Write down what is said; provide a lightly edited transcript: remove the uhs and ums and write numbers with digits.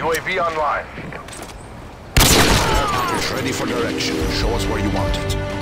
UAV online. Package ready for direction. Show us where you want it.